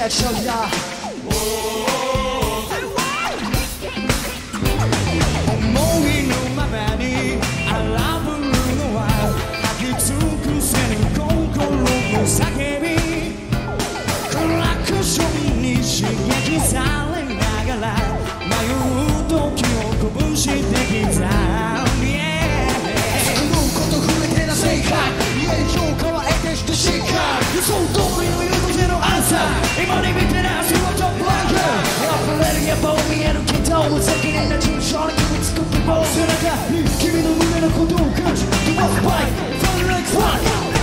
クションだ思いのままに荒ぶるのは吐き尽くせぬ心の叫びクラクションに刺激されながら迷う時を鼓舞してきた予想通りの言うことのアンサー今に見てなすはトップランク溢れる野望見える軌道無責任な抽象に組みつく希望背中に君の胸の鼓動を感じ飛ばすバイクファンレックスワン